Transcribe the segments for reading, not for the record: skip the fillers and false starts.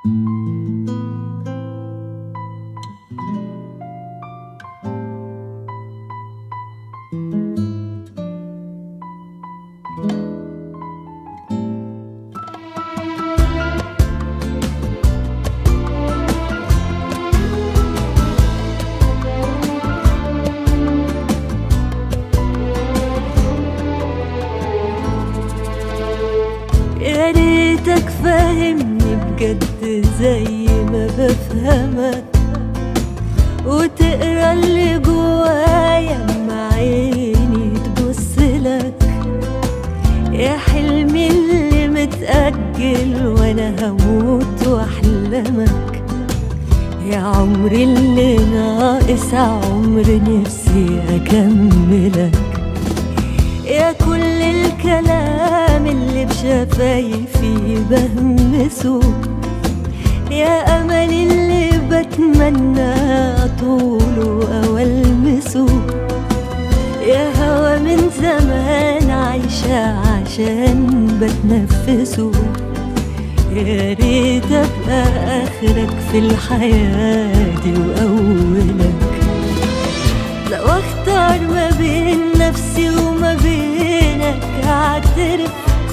يا ريتك فاهمني بجد زي ما بفهمك، وتقرا اللي جوايا مع عيني تبصلك. يا حلمي اللي متأجل وانا هموت واحلمك، يا عمري اللي ناقص عمر نفسي اكملك. يا كل الكلام اللي بشفايفي بهمسه، يا أمل اللي بتمنى أطوله أو ألمسه. يا هوا من زمان عايشة عشان بتنفسه. يا ريت أبقى آخرك في الحياة دي وأولك. لو اختار ما بين نفسي وما بينك، هعترف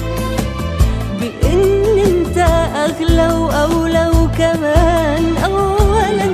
بإن انت أغلى وأولى. وكمان أولا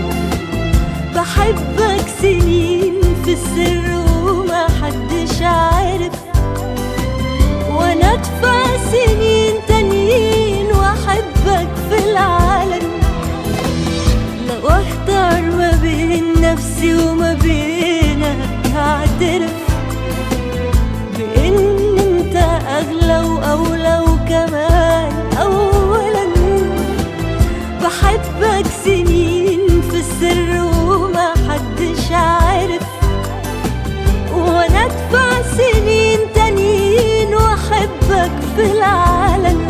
بحبك سنين في السر وما حدش عارف، وانا ادفع سنين تانيين واحبك في العالم. لو اختار ما بين نفسي وما بينك، هعترف بإن انت أغلى وأولى. وكمان أولا بحبك سنين في السر وما حدش عارف، وانا ادفع سنين تانيين واحبك في العالم.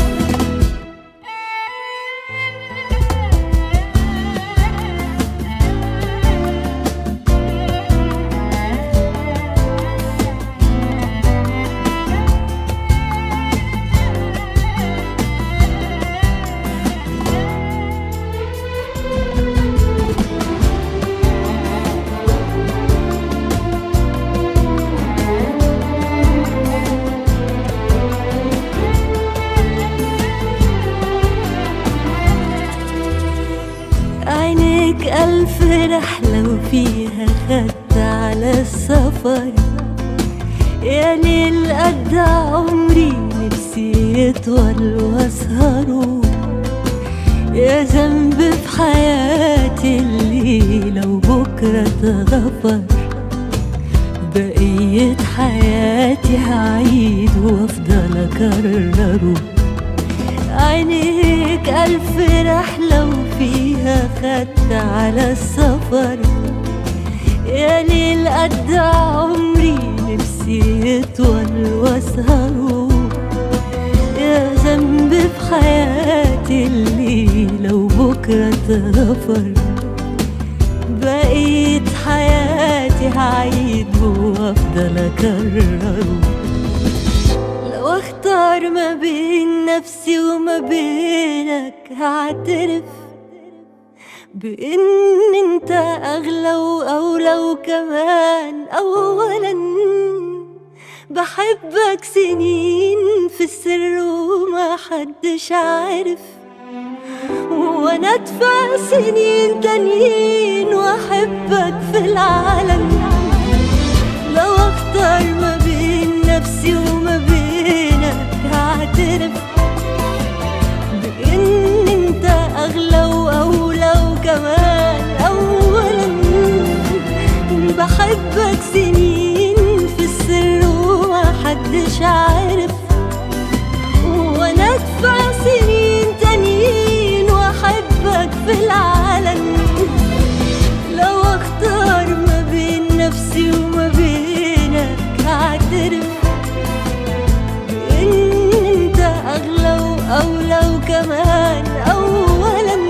عينيك ألف رحلة وفيها خدت على السفر. يا ليل قد عمري نفسي يطول واسهره. يا ذنب في حياتي اللي لو بكرة اتغفر، بقية حياتي هعيد وافضل اكرره. عينيك ألف رحلة وفيها خدت على السفر. يا ليل قد عمري نفسي يطول واسهره. يا ذنب في حياتي اللي لو بكرة اتغفر، بقيت حياتي هعيد وافضل اكرره. لو اختار ما بين نفسي وما بينك، هعترف بإن انت أغلى وأولى. وكمان أولا بحبك سنين في السر وما حدش عارف، وانا ادفع سنين تانيين واحبك في العالم. لو اختار ما بين نفسي وما بينك، هعترف بإن انت أغلى وأولى. وكمان أولا بحبك سنين في السر وما حدش عارف، وانا ادفع سنين تانيين واحبك في العالم. لو اختار ما بين نفسي وما بينك، هعترف بإن انت أغلى وأولى. وكمان أولا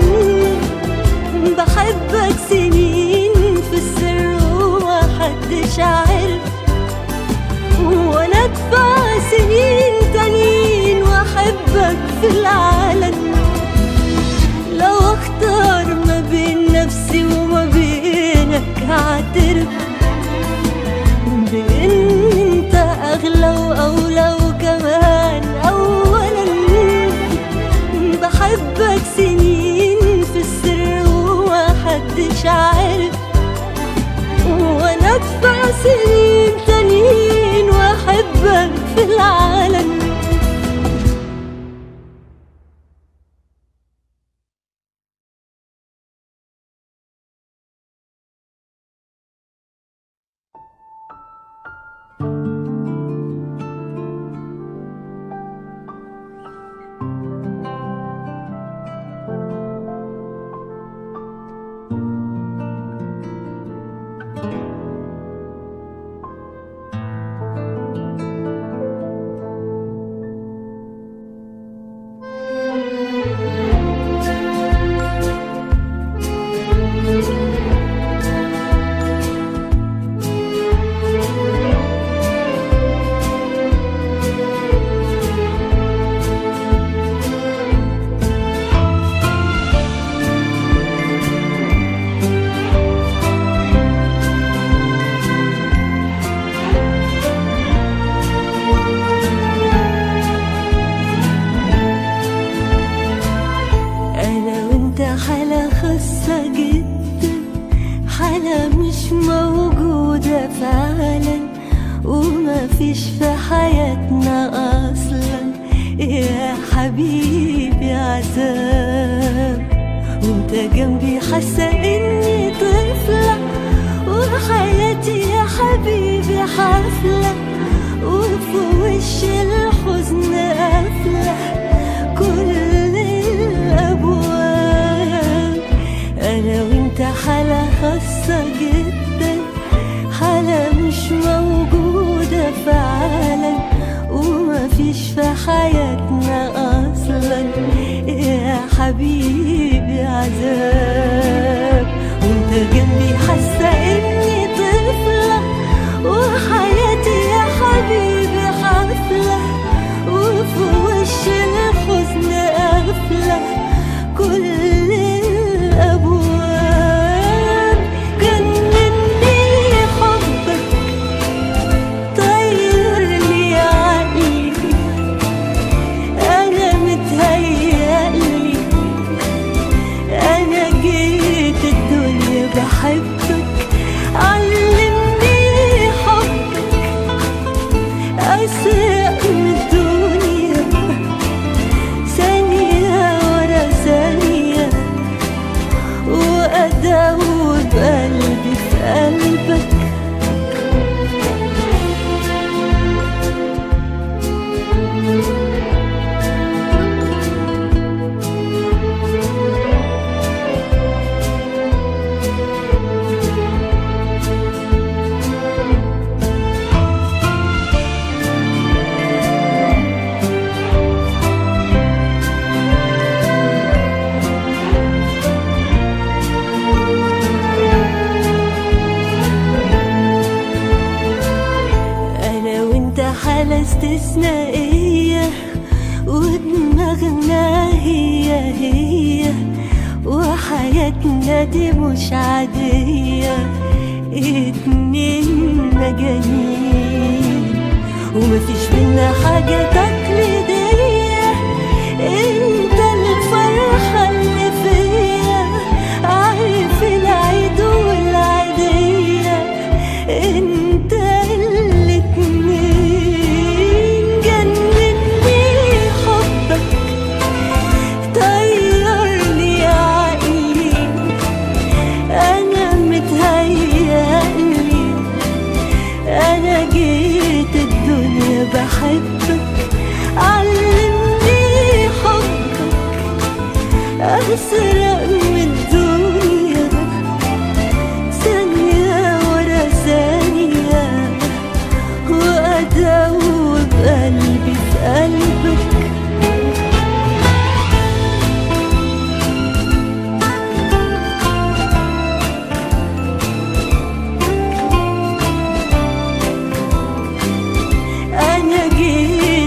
بحبك سنين في السر وما حدش عارف، وانا ادفع سنين تانيين واحبك في العالم. بعترف بإن انت أغلى وأولى وكمان أولا بحبك سنين في السر ومحدش عارف، وأنا أدفع سنين تانيين وأحبك في العالم. حالة خاصة جدا، حالة مش موجودة فعلا، وما فيش في حياتنا أصلا يا حبيبي عذاب. وانت جنبي حاسة اني طفلة، وحياتي يا حبيبي حفلة، وفي وش الحزن قافلة كل الأبواب. أنا وانت حالة خاصة جدا، حالة مش موجودة فعلا، وما فيش في حياتنا أصلا يا حبيبي عذاب. وانت جنبي حاسة اني طفلة، وحياتي يا حبيبي حفلة، وفي وش الحزن قافلة كل الأبواب. جنني حبك، طيرني عقلي، أنا متهيألي أنا جيت الدنيا بحبك. علمني حبك أسرق من الدنيا، ثانية ورا ثانية، وأدوب قلبي في قلبك. حالة استثنائية، ودماغنا هي وحياتنا دي مش عادية. اتنين مجانين ومفيش بينا حاجة تقليدية. انت الفرحة اللي فيا، عارف العيد والعيدية. انت بحبك. علمني حبك أسرق من الدنيا، ثانية ورا ثانية، وأدوب قلبي في قلبك.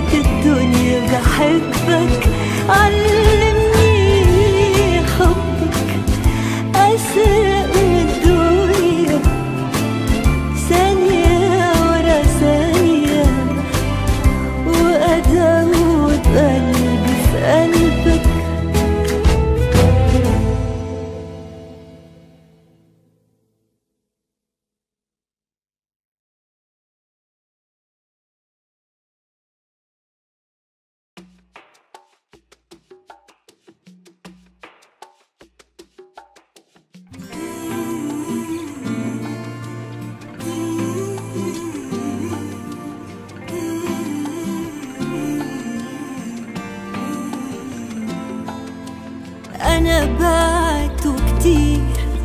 بحبك. علمني حبك أنا بعته كتير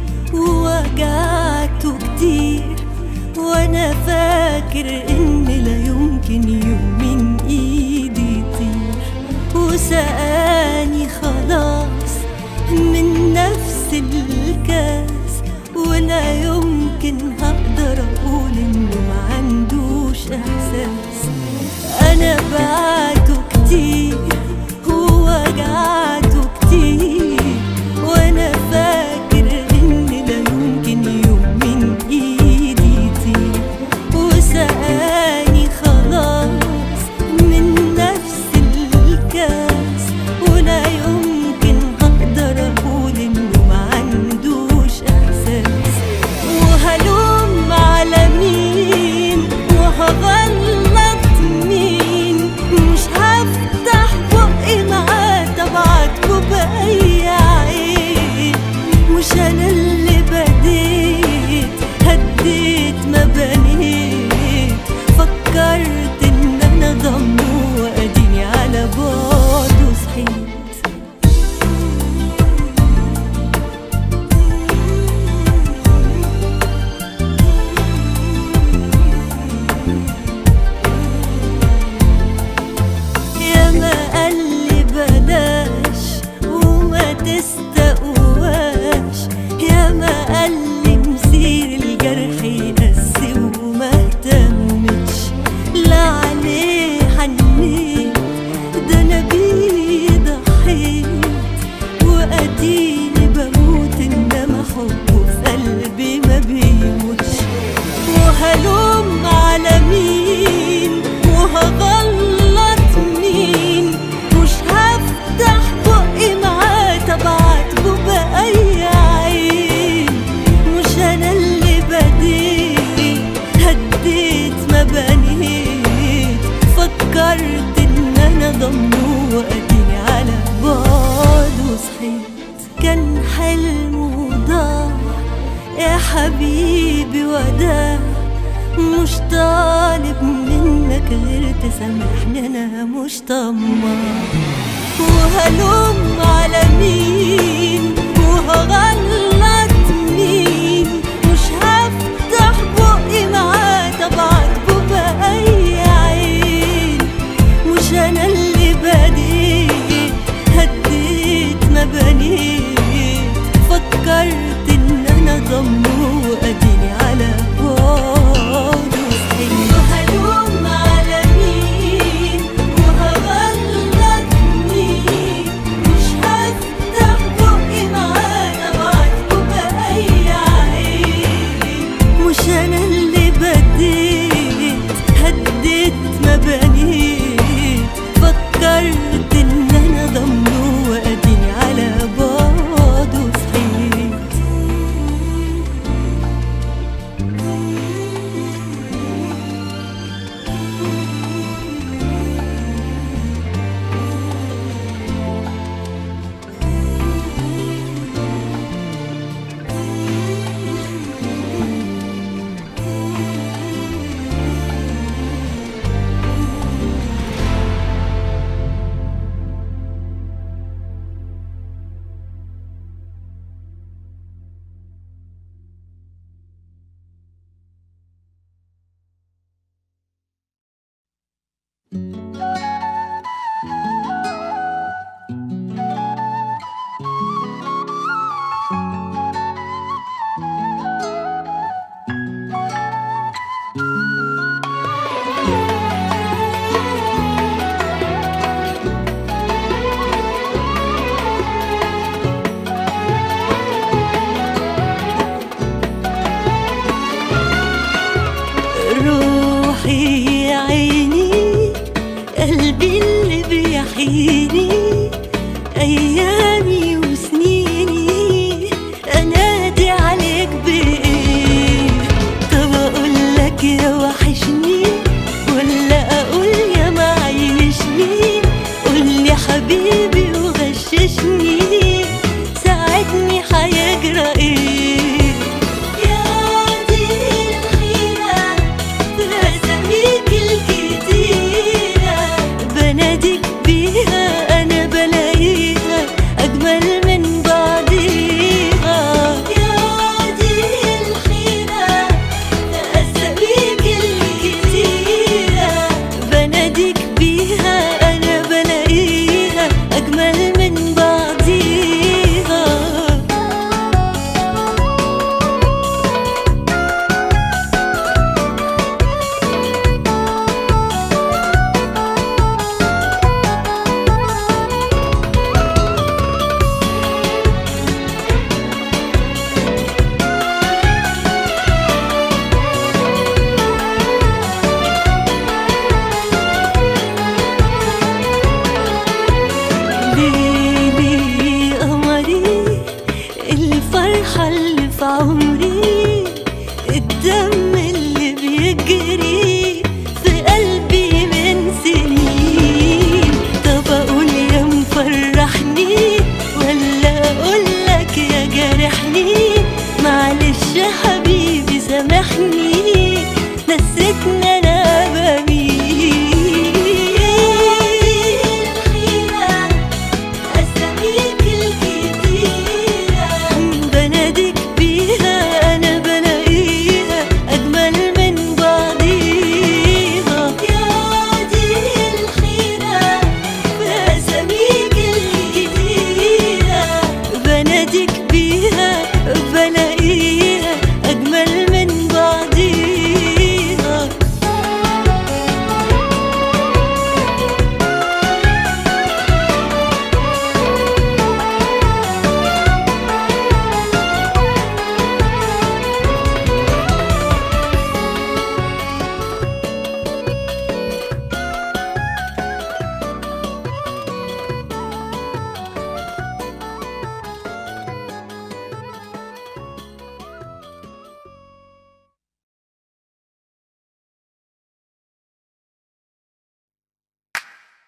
ووجعته كتير، وأنا فاكر إن لا يمكن يوم من إيدي يطير، وسقاني خلاص من نفس الكاس، ولا يمكن هقدر أقول إنه معندوش إحساس. أنا بعته كتير ووجعته كتير، وأنا فاكر إن لا يمكن يوم من إيدي يطير، وسقاني خلاص من نفس الكاس، ولا يمكن هقدر أقول إنه معندوش إحساس. وهلوم على مين وهغلط مين، مش هفتح بقي معاه تبعتكوا بأي عين. مش أنا اللي بديت هديت ما بنيت، فكرت إن أنا ضمنه وأديني على بعده صحيت. ياما قالي بلاش وما تستقواش، ياما قالي مسير الجرح يقسي وما اهتمتش، لا عليه حنيت ده أنا بيه ضحيت، وأديني بموت إنما حبه في قلبي ما بيموتش. وهلوم على مين وهغلط مين، مش هفتح بقي معاه تبعتكوا بأي عين. مش أنا اللي بديت هديت ما بنيت، فكرت إن أنا ضمنه وأديني على بعده صحيت. كان حلم وضاع يا حبيبي وداع، مش طالب منك غير تسامحني أنا مش طماع. وهلوم على مين وهغلط مين، مش هفتح بقي معاه تبعتكوا بأي عين. مش أنا اللي بديت هديت ما بنيت، فكرت إن أنا ضمنه وأديني على بعده صحيت. وهلوم على مين وهغلط مين، مش هفتح بقي معاه تبعتكوا بأي عين. مش أنا اللي بديت هديت ما بنيت، فكرت إن أنا ضمنه وأديني على بعده صحيت. روحي يا عيني قلبي اللي بيحييني، أيامي وسنيني أنادي عليك بإيه؟ طب أقولك يا وحشني ولا أقول يا معيشني؟ قولي حبيبي وغششني، ساعدني هيجرى إيه؟ بناديك بيها أنا بلاقيها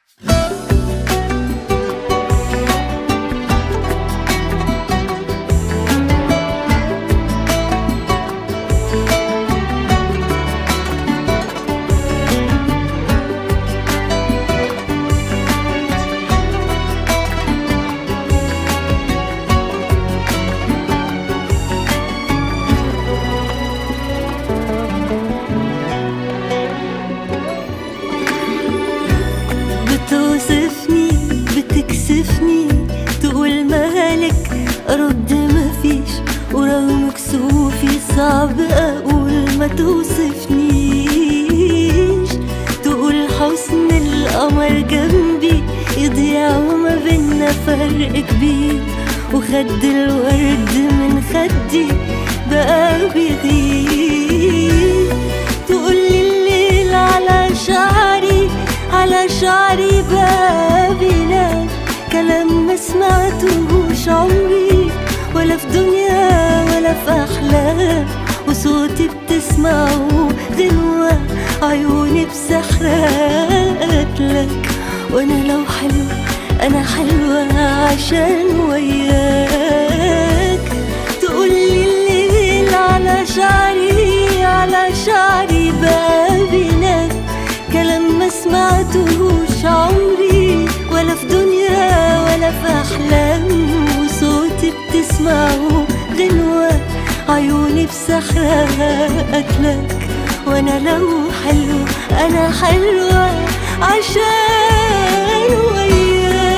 تقول مالك أرد مفيش، ورغم كسوفي صعب أقول ما توصفنيش. تقول حسن القمر جنبي يضيع وما بينا فرق كبير، وخد الورد من خدي بقى بيغير. تقولي الليل على شعري بقى بينام، كلام ما سمعتهوش عمري ولا في دنيا ولا في أحلام، وصوتي بتسمعه غنوة عيوني بسحرها قتلك. وأنا لو حلوة أنا حلوة عشان وياك. تقولي الليل على شعري بقى بينام، كلام ما سمعتهوش عمري ولا في دنيا ولا في أحلام، وصوتي بتسمعه غنوة عيوني بسحرها قتلك. وأنا لو حلوة أنا حلوة عشان وياك.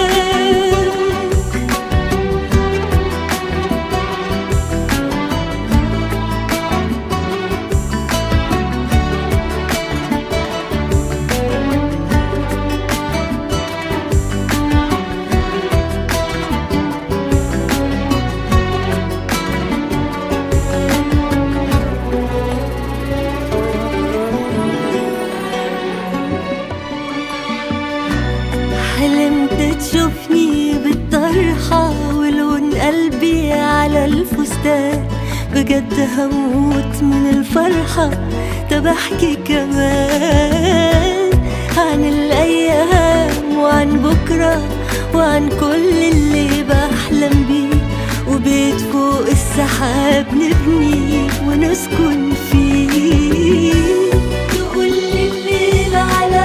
حلمت تشوفني بالطرحة ولون قلبي على الفستان، بجد هموت من الفرحة. طب احكي كمان عن الأيام وعن بكرة وعن كل اللي بحلم بيه، وبيت فوق السحاب نبني ونسكن فيه. تقولي الليل على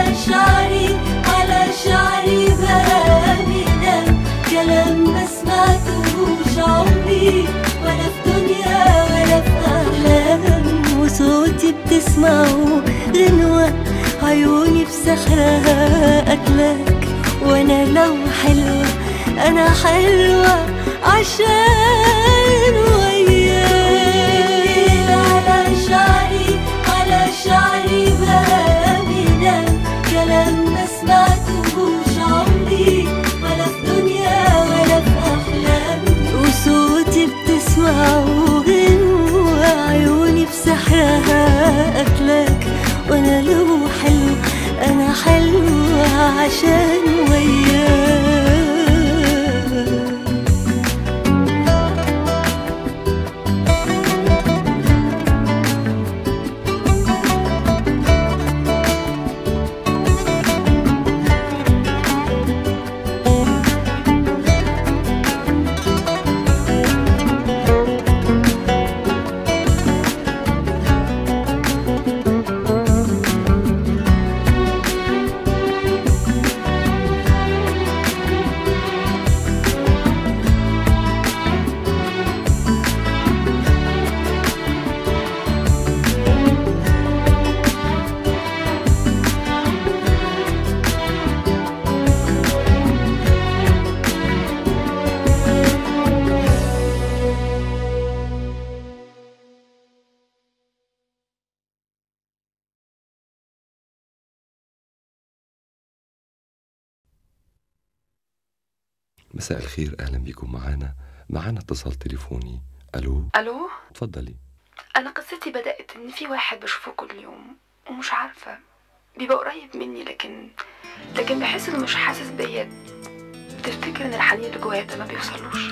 شعري بقى بينام، كلام ما سمعتهوش عمري ولا في دنيا ولا في أحلام، وصوتي بتسمعه غنوة عيوني بسحرها قتلك. وأنا لو حلوة أنا حلوة عشان وياك. على شعري بقى بينام، كلام ما سمعتهوش عمري ولا في دنيا ولا في أحلام، وصوتي بتسمعه غنوة عيوني بسحرها قتلك. وأنا لو حلوة أنا حلوة عشان وياك. مساء الخير، أهلا بكم معانا اتصال تليفوني. ألو. اتفضلي. أنا قصتي بدأت إن في واحد بشوفه كل يوم ومش عارفة، بيبقى قريب مني لكن بحس إنه مش حاسس بيا. تفتكر إن الحنين اللي جوايا ده ما بيوصلوش؟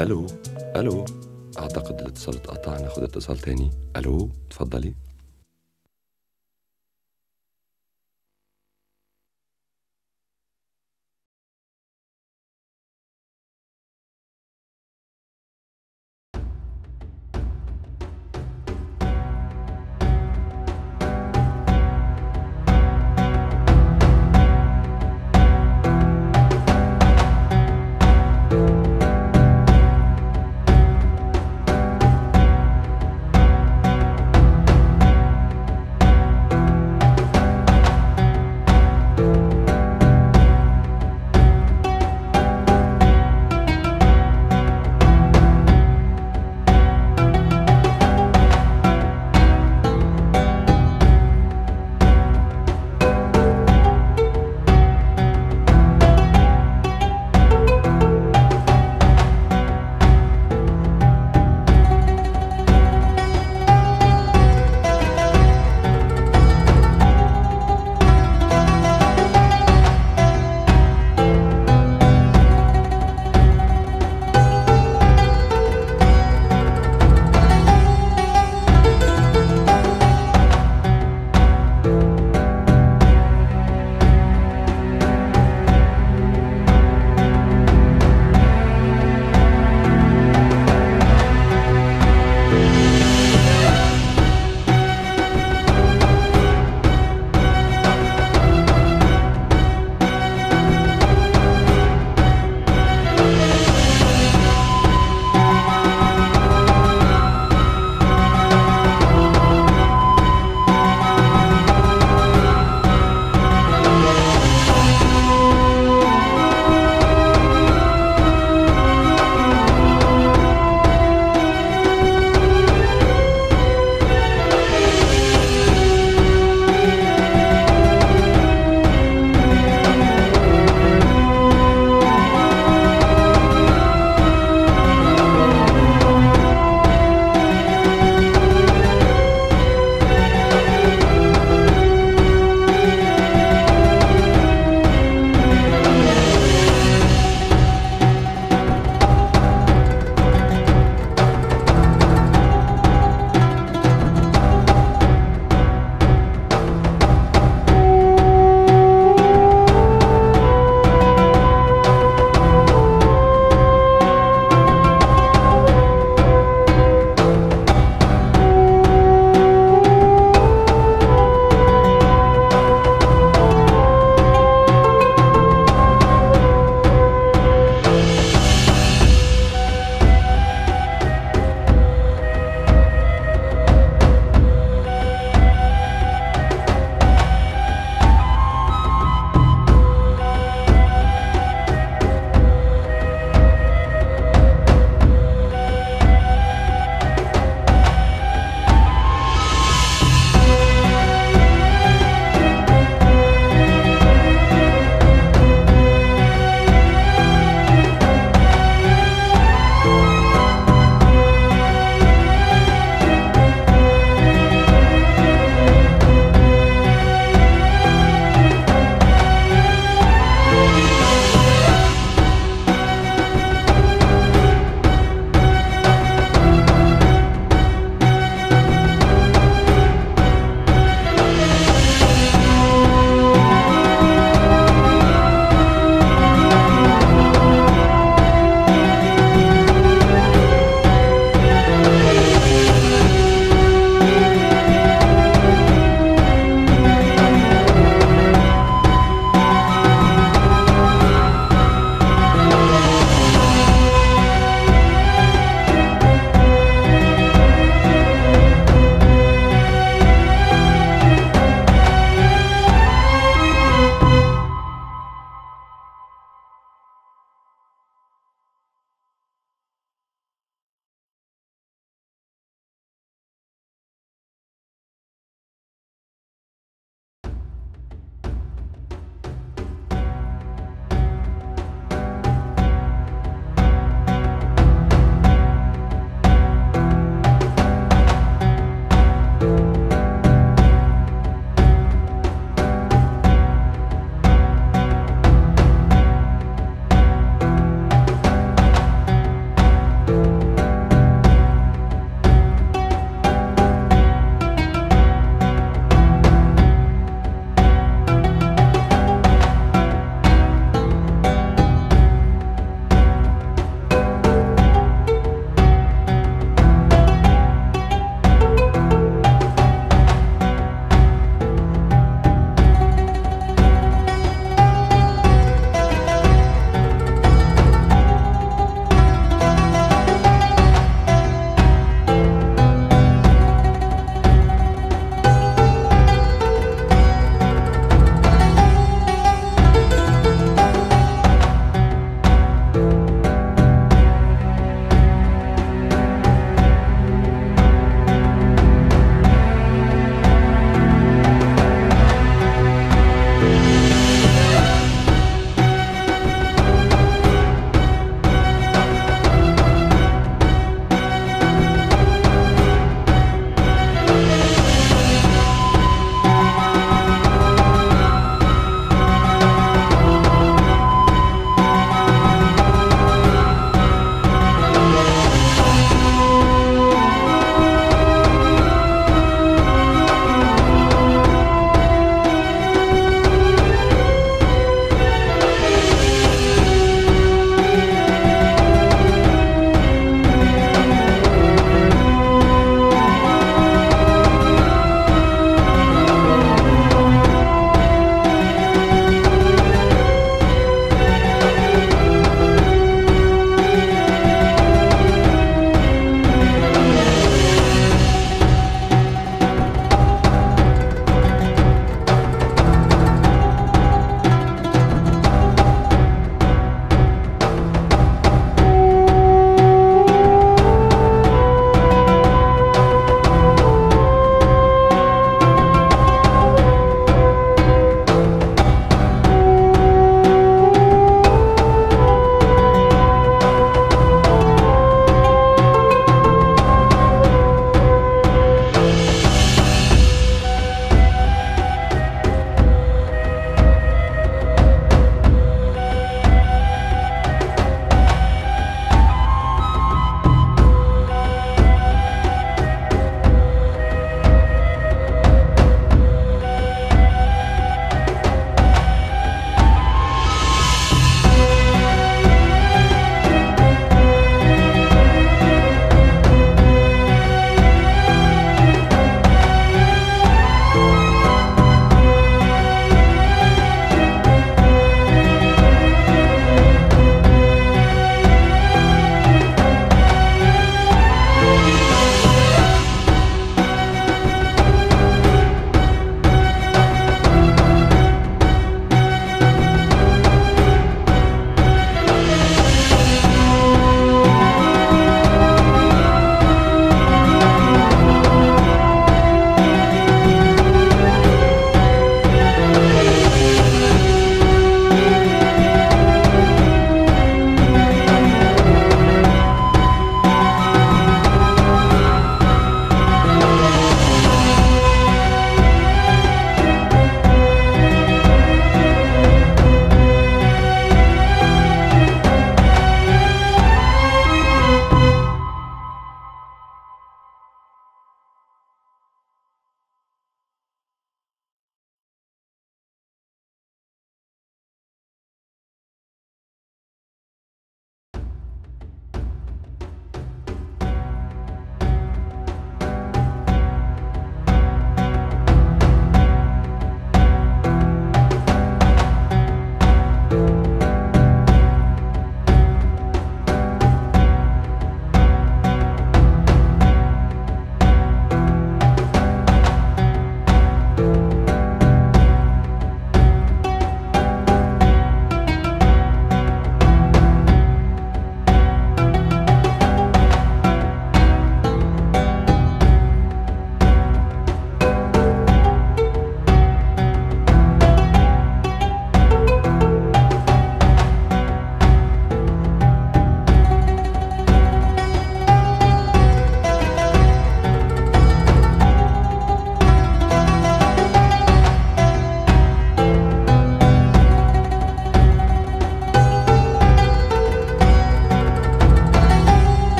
الو. اعتقد الاتصال اتقطع، ناخد اتصال تاني. الو، تفضلي.